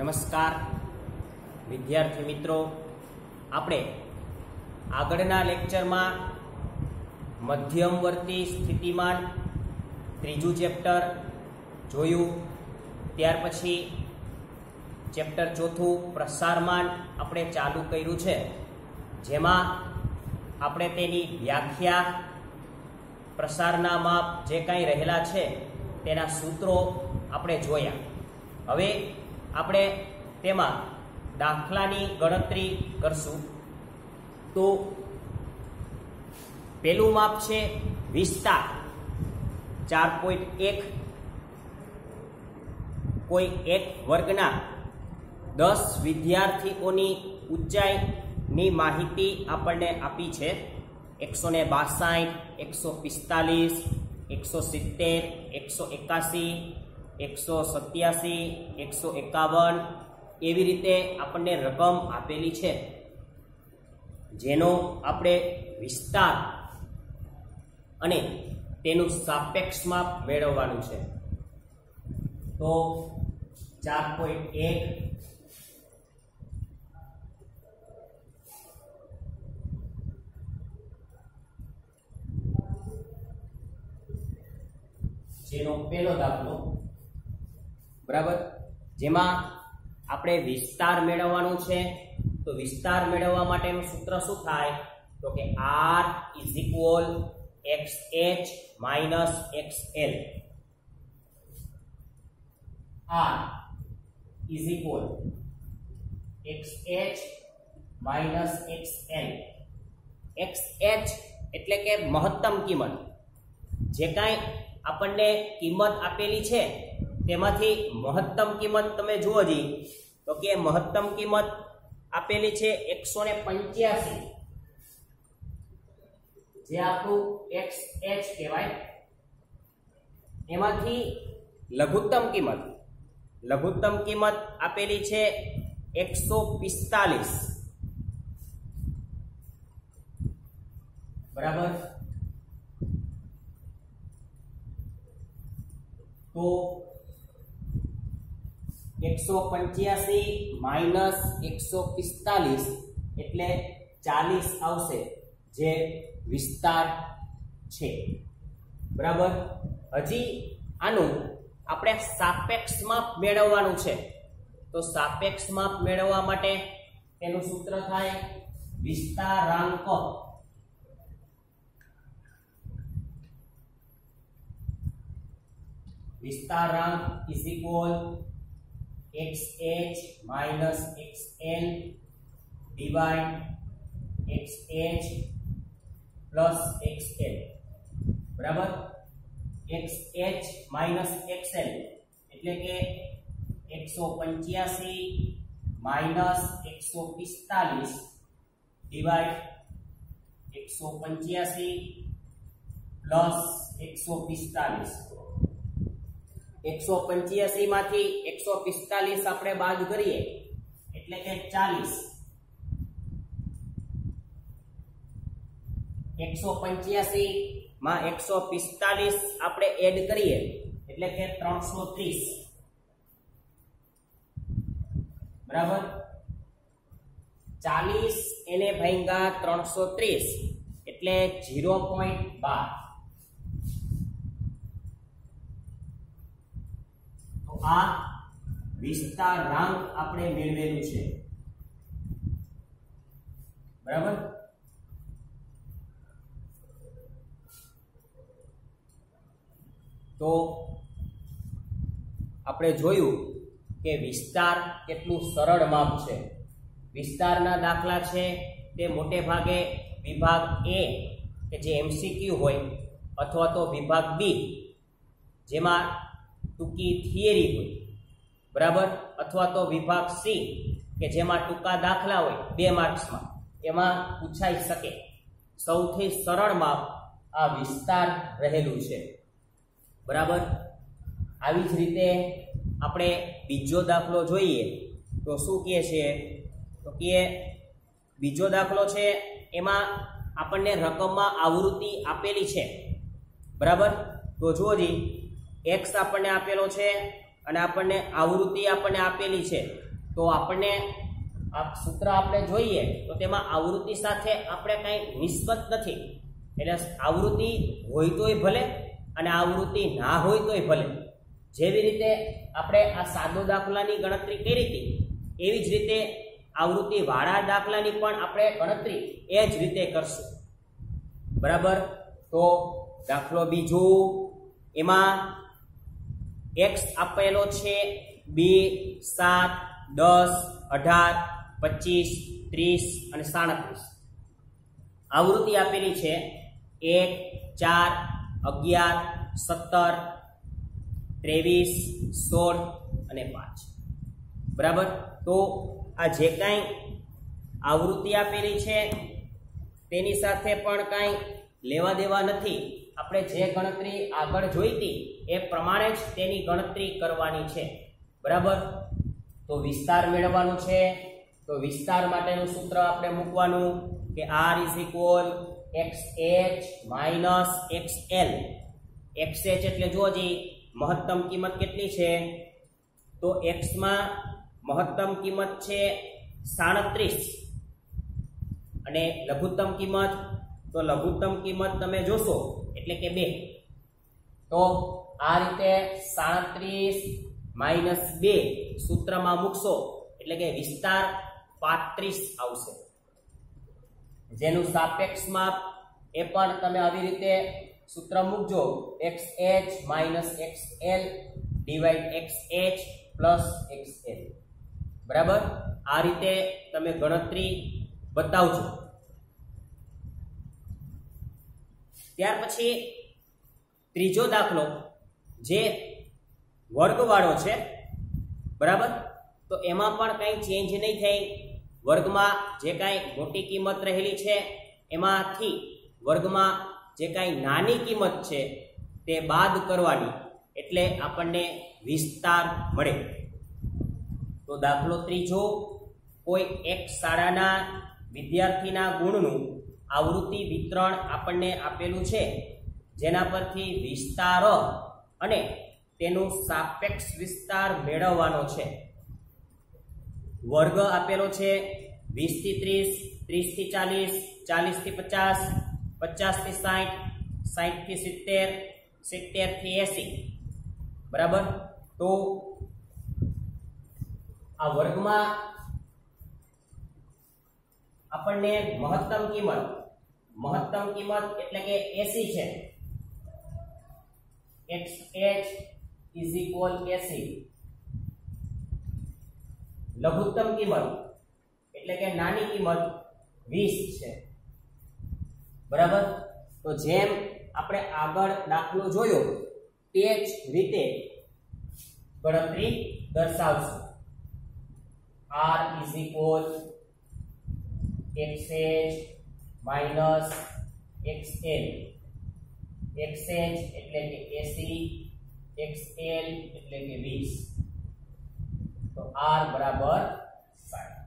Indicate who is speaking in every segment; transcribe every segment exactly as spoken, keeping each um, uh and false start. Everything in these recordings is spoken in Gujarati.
Speaker 1: નમસ્કાર વિદ્યાર્થી મિત્રો, આપણે આગળના લેક્ચરમાં મધ્યમવર્તી સ્થિતિમાન ત્રીજું ચેપ્ટર જોયું. ત્યાર પછી ચેપ્ટર ચોથું પ્રસારમાન આપણે ચાલુ કર્યું છે, જેમાં આપણે તેની વ્યાખ્યા, પ્રસારના માપ જે કાંઈ રહેલા છે તેના સૂત્રો આપણે જોયા. હવે આપણે તેમાં દાખલાની ગણતરી કરશું. તો પેલું માપ છે વિસ્તાર. ચાર પોઈન્ટ એક કોઈ એક વર્ગના દસ વિદ્યાર્થીઓની ઊંચાઈની માહિતી આપણને આપી છે. એકસો ને બાસાઠ, એકસો પિસ્તાલીસ, એકસો સિત્તેર, એકસો એકાસી, એકસો સત્યાસી, એકસો એકાવન એવી રીતે આપણને રકમ આપેલી છે, જેનો આપણે વિસ્તાર અને તેનું સાપેક્ષ માપ મેળવવાનું છે. તો ચાર પોઈન્ટ એક જેનો પહેલો દાખલો, બરાબર, જેમાં આપણે વિસ્તાર મેળવવાનો છે. તો વિસ્તાર મેળવવા માટેનું સૂત્ર શું થાય? તો કે r is equal X H minus X L. r is equal X H minus X L. X H એટલે કે મહત્તમ કિંમત. જે કાંઈ આપણને કિંમત આપેલી છે તેમાંથી મહત્તમ કિંમત તમે જુઓ જી, તો કે મહત્તમ કિંમત આપેલી છે એકસો ને પંચ્યાસી, જે આપણું એક્સ એચ કહેવાય. એમાંથી લઘુત્તમ કિંમત લઘુત્તમ કિંમત આપેલી છે એકસો પિસ્તાલીસ, બરાબર. તો એકસો પંચ્યાસી માઇનસ એકસો પિસ્તાલીસ એટલે ચાલીસ આવશે, જે વિસ્તાર છે, બરાબર. હજી આનું આપણે સાપેક્ષ માપ મેળવવાનું છે. તો સાપેક્ષ માપ મેળવવા માટે તેનું સૂત્ર થાય વિસ્તારાંક. વિસ્તારાંક is equal X H minus X L divide X H plus X L, બરાબર. X H minus X L એટલે કે એકસો પંચ્યાસી માઇનસ એકસો પિસ્તાલીસ ડિવાઇડ એકસો પંચ્યાસી પ્લસ એકસો પિસ્તાલીસ. એકસો પંચ્યાસી માંથી એકસો પિસ્તાલીસ આપણે બાદ કરીએ એટલે કે ચાલીસ. એકસો પંચ્યાસી માં એકસો પિસ્તાલીસ આપણે એડ કરીએ એટલે કે ત્રણસો ત્રીસ, બરાબર. ચાલીસ એને ભાગ્યા ત્રણસો ત્રીસ એટલે ઝીરો પોઈન્ટ બાર. આ વિસ્તારાંક આપણે મેળવેલું છે, બરાબર. તો આપણે જોયું કે વિસ્તાર કેટલું સરળ માપ છે. વિસ્તારના દાખલા છે તે મોટે ભાગે વિભાગ એ કે જે એમસીક્યુ હોય, અથવા તો વિભાગ બી જેમાં ટૂંકી થિયરી હોય, બરાબર, અથવા તો વિભાગ સી કે જેમાં ટૂંકા દાખલા હોય બે માર્ક્સમાં, એમાં પૂછાઈ શકે. સૌથી સરળ માપ આ વિસ્તાર રહેલું છે, બરાબર. આવી જ રીતે આપણે બીજો દાખલો જોઈએ તો શું કહે છે? તો કે બીજો દાખલો છે એમાં આપણને રકમમાં આવૃત્તિ આપેલી છે, બરાબર. તો જુઓ જી, x આપણને આપેલો છે અને આપણને આવૃત્તિ આપણને આપેલી છે. તો આપણને આ સૂત્ર આપણે જોઈએ તો તેમાં આવૃત્તિ સાથે આપણે કંઈ નિસ્બત નથી, એટલે આવૃત્તિ હોય તોય ભલે અને આવૃત્તિ ના હોય તોય ભલે. જેવી રીતે આપણે આ સાદો દાખલાની ગણતરી કરી હતી એવી જ રીતે આવૃત્તિ વાળા દાખલાની પણ આપણે ગણતરી એ જ રીતે કરશું. બરાબર. તો દાખલો બીજો, એમાં એક્સ આપેલો છે બે, સાત, દસ, અઢાર, પચીસ, ત્રીસ અને સાડત્રીસ. આવૃત્તિ આપેલી છે એક, ચાર, અગિયાર, સત્તર, ત્રેવીસ, સોળ અને પાંચ. બરાબર. તો આ જે કાંઈ આવૃત્તિ આપેલી છે તેની સાથે પણ કાંઈ લેવા દેવા નથી. આપણે જે ગણતરી આગળ જોઈ હતી એ પ્રમાણે જ તેની ગણતરી કરવાની છે. બરાબર. તો વિસ્તાર મેળવવાનો છે, તો વિસ્તાર માટેનું સૂત્ર આપણે મૂકવાનું કે R is equal X H minus X L. X H એટલે જોજી મહત્તમ કિંમત કેટલી છે, તો એક્સમાં મહત્તમ કિંમત છે સાડત્રીસ અને લઘુત્તમ કિંમત, તો લઘુત્તમ કિંમત તમે જોશો એટલે કે બે. તો આ રીતે સાડત્રીસ માઇનસ બે સૂત્રમાં મૂકશો એટલે કે વિસ્તાર પાંત્રીસ આવશે, જેનું સાપેક્ષ માપ એ પણ તમે આવી રીતે સૂત્ર મૂકજો X H minus X L divide X H plus X L. બરાબર. આ રીતે તમે ગણતરી બતાવજો. ત્યાર પછી ત્રીજો દાખલો જે વર્ગવાળો છે. બરાબર. તો એમાં પણ કંઈ ચેન્જ નહીં થાય. વર્ગમાં જે કાંઈ મોટી કિંમત રહેલી છે એમાંથી વર્ગમાં જે કાંઈ નાની કિંમત છે તે બાદ કરવાની, એટલે આપણને વિસ્તાર મળે. તો દાખલો ત્રીજો, કોઈ એક શાળાના વિદ્યાર્થીના ગુણનું આવૃત્તિ વિતરણ આપણને આપેલું છે, જેના પરથી વિસ્તાર અને તેનું સાપેક્ષ વિસ્તાર મેળવવાનો છે. વર્ગ આપેલો છે વીસ થી ત્રીસ, ત્રીસ થી ચાલીસ, ચાલીસ થી પચાસ, પચાસ થી સાઠ, સાઠ થી સિત્તેર, સિત્તેર થી એસી. બરાબર. તો આ વર્ગમાં આપણને મહત્તમ કિંમત મહત્તમ કિંમત એટલે કે એસી છે. X H is equal AC. લઘુત્તમ કિંમત એટલે કે નાની કિંમત વીસ છે. બરાબર. તો જેમ આપણે આગળ દાખલો જોયો તે જ રીતે ગણતરી દર્શાવશું. R is equal xh minus xl. xh એટલે કે એસી, xl એટલે કે વીસ. તો R બરાબર સાઠ.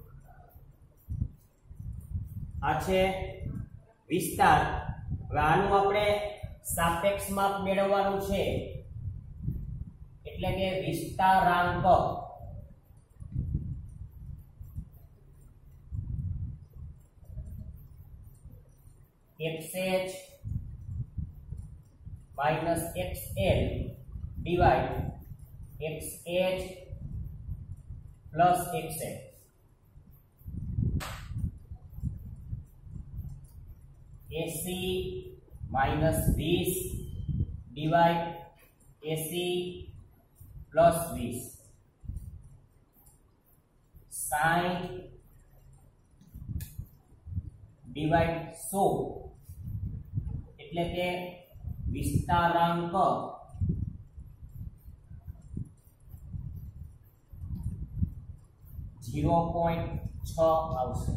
Speaker 1: આ છે વિસ્તાર. હવે આનું આપણે સાપેક્ષ માપ મેળવવાનું છે, એટલે કે વિસ્તારાંક. xh minus xl divide xh plus xl. એસી minus વીસ divide એસી plus વીસ. સાઠ divide સો એટલે કે વિસ્તારાંક ઝીરો પોઈન્ટ છ આવશે.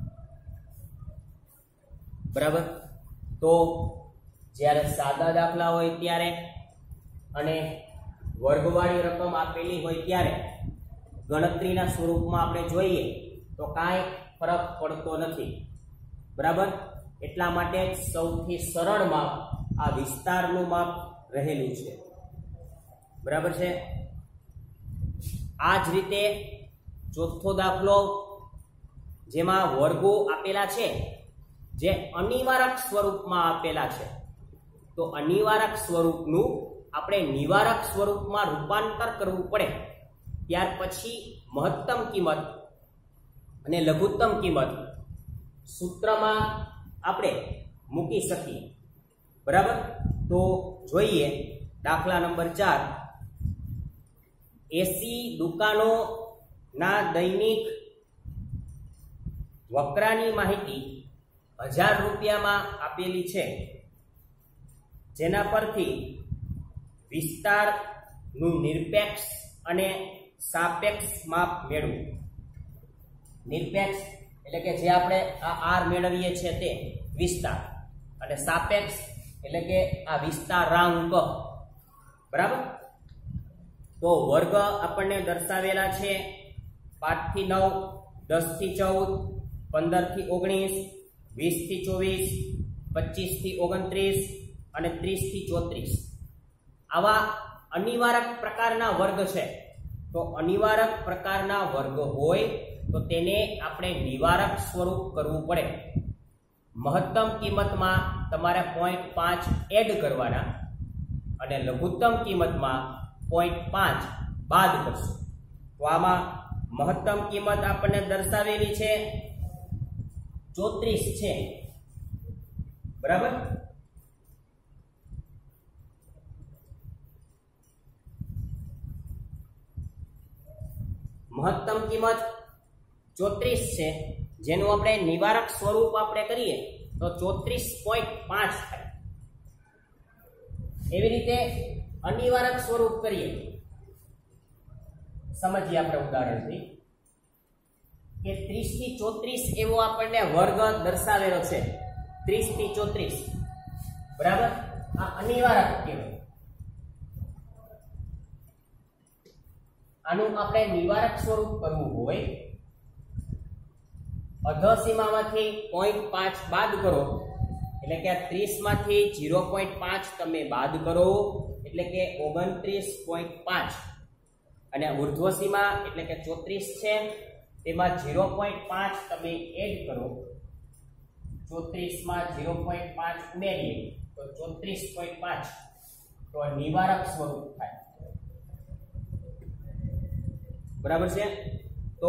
Speaker 1: બરાબર. તો જ્યારે સાદા દાખલા હોય ત્યારે અને વર્ગવાળી રકમ આપેલી હોય ત્યારે ગણતરીના સ્વરૂપમાં આપણે જોઈએ તો કાંઈ ફરક પડતો નથી. બરાબર. એટલા માટે સૌથી સરળ માપ આ વિસ્તારનું માપ રહેલું છે. બરાબર છે. આ જ રીતે ચોથો દાખલો જેમાં વર્ગો આપેલા છે જે અનિવારક સ્વરૂપમાં આપેલા છે, તો અનિવારક સ્વરૂપનું આપણે નિવારક સ્વરૂપમાં રૂપાંતર કરવું પડે, ત્યાર પછી મહત્તમ કિંમત અને લઘુત્તમ કિંમત સૂત્રમાં આપણે મૂકી શકીએ, બરાબર। તો જોઈએ દાખલા નંબર ચાર, એસી દુકાનો ના દૈનિક વકરાની માહિતી હજાર રૂપિયામાં આપેલી છે, જેના પરથી વિસ્તારનું નિરપેક્ષ અને સાપેક્ષ માપ મેળવું। નિરપેક્ષ એટલે કે જે આપણે આ આર મેળવીએ છીએ તે વિસ્તાર, અને સાપેક્ષ એટલે કે આ વિસ્તારાંક, બરાબર। તો વર્ગ આપણને દર્શાવેલા છે પાંચ થી નવ, દસ થી ચૌદ, પંદર થી ઓગણીસ, વીસ થી ચોવીસ, પચીસ થી ઓગણત્રીસ અને ત્રીસ થી ચોત્રીસ। આવા અનિવારક પ્રકારના વર્ગ છે। તો અનિવારક પ્રકારના વર્ગ હોય તો તેને આપણે નિવારક સ્વરૂપ કરવું પડે। મહત્તમ કિંમતમાં તમારે પોઈન્ટ પાંચ એડ કરવાના અને લઘુત્તમ કિંમતમાં પોઈન્ટ પાંચ બાદ કરશો। તો આમાં મહત્તમ કિંમત આપણને દર્શાવેલી છે ચોત્રીસ છે, બરાબર। મહત્તમ કિંમત ચોત્રીસ છે, જેનું આપણે નિવારક સ્વરૂપ આપણે કરીએ તો ચોત્રીસ પોઈન્ટ પાંચ થાય। એવી રીતે અનિવારક સ્વરૂપ કરીએ, સમજીએ આપણે ઉદાહરણથી કે ત્રીસ થી ચોત્રીસ એવો આપણને વર્ગ દર્શાવેલો છે, ત્રીસ થી ચોત્રીસ, બરાબર। આ અનિવારક કહેવાય। આનું આપણે નિવારક સ્વરૂપ કરવું હોય, અધસીમામાંથી પોઈન્ટ પાંચ બાદ કરો એટલે કે ત્રીસ માંથી ઝીરો પોઈન્ટ પાંચ તમે બાદ કરો એટલે કે ઓગણત્રીસ પોઈન્ટ પાંચ, અને ઉર્ધ્વસીમા એટલે કે ચોત્રીસ છે તેમાં ઝીરો પોઈન્ટ પાંચ તમે એડ કરો, ચોત્રીસ માં ઝીરો પોઈન્ટ પાંચ ઉમેરીએ તો ચોત્રીસ પોઈન્ટ પાંચ, તો નિવારક સ્વરૂપ થાય, બરાબર છે। તો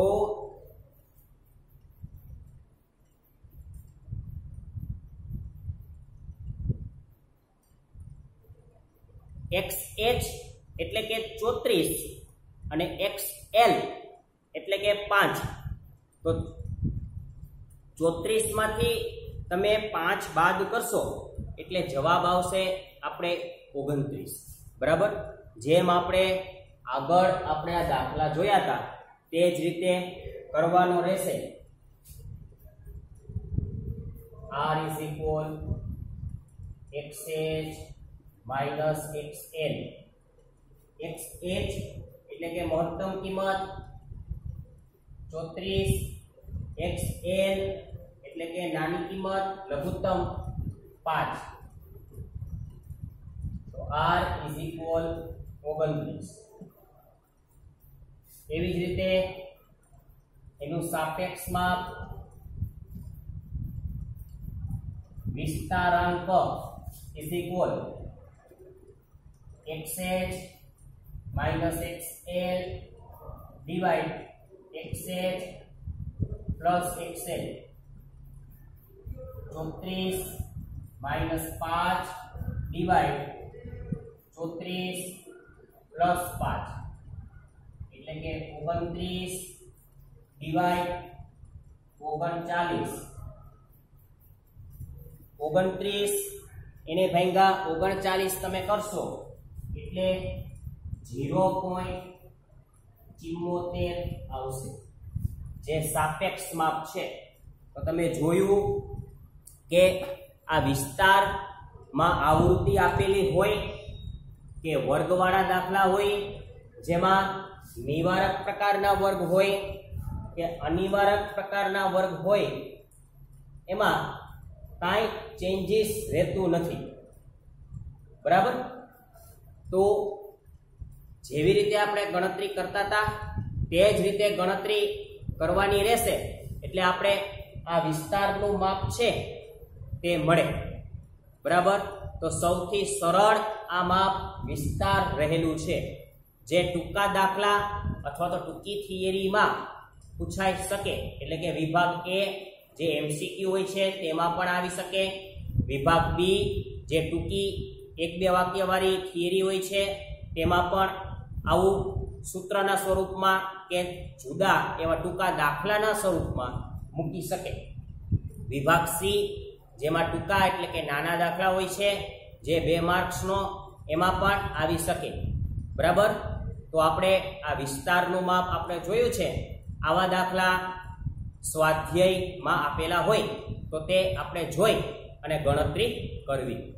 Speaker 1: એક્સ એચ એટલે કે ચોત્રીસ અને એક્સ એલ એટલે કે પાંચ, તો ચોત્રીસ માંથી તમે પાંચ બાદ કરશો એટલે જવાબ આવશે આપણે ઓગણત્રીસ, બરાબર। જેમ આપણે આગળ આપણે આ દાખલા જોયા હતા તે જ રીતે કરવાનો રહેશે। R is equal xh minus xl, xh એટલે કે મહત્તમ કિંમત ચોત્રીસ, xl એટલે કે નાની કિંમત લઘુત્તમ પાંચ, તો R is equal ઓગણત્રીસ। એવી જ રીતે એનું સાપેક્ષ માપ વિસ્તારાંક is equal xh minus xl divide xh plus xl, ચોત્રીસ minus પાંચ divide ચોત્રીસ plus પાંચ એટલે કે ઓગણત્રીસ divide ઓગણચાલીસ, ઓગણત્રીસ એને ભાગ્યા ઓગણચાલીસ તમે કરશો એટલે ઝીરો પોઈન્ટ ચુમ્મોતેર આવશે, જે સાપેક્ષ માપ છે। તો તમે જોયું કે આ વિસ્તારમાં આવૃત્તિ આપેલી હોય કે વર્ગવાળા દાખલા હોય જેમાં નિવારક પ્રકારના વર્ગ હોય કે અનિવારક પ્રકારના વર્ગ હોય, એમાં કાંઈ ચેન્જીસ રહેતું નથી, બરાબર। તો જેવી રીતે આપણે ગણતરી કરતા હતા તે જ રીતે ગણતરી કરવાની રહેશે એટલે આપણે આ વિસ્તારનું માપ છે તે મળે, બરાબર। તો સૌથી સરળ આ માપ વિસ્તાર રહેલું છે, જે ટૂંકા દાખલા અથવા તો ટૂંકી થિયરીમાં પૂછાઈ શકે, એટલે કે વિભાગ એ જે એમસીક્યુ હોય છે તેમાં પણ આવી શકે, વિભાગ બી જે ટૂંકી એક બે વાક્યવાળી થિયરી હોય છે તેમાં પણ આવું સૂત્રના સ્વરૂપમાં કે જુદા એવા ટૂંકા દાખલાના સ્વરૂપમાં મૂકી શકે। વિભાગ સી જેમાં ટૂંકા એટલે કે નાના દાખલા હોય છે જે બે માર્ક્સનો, એમાં પણ આવી શકે, બરાબર। તો આપણે આ વિસ્તારનું માપ આપણે જોયું છે। આવા દાખલા સ્વાધ્યાયમાં આપેલા હોય તો તે આપણે જોઈ અને ગણતરી કરવી।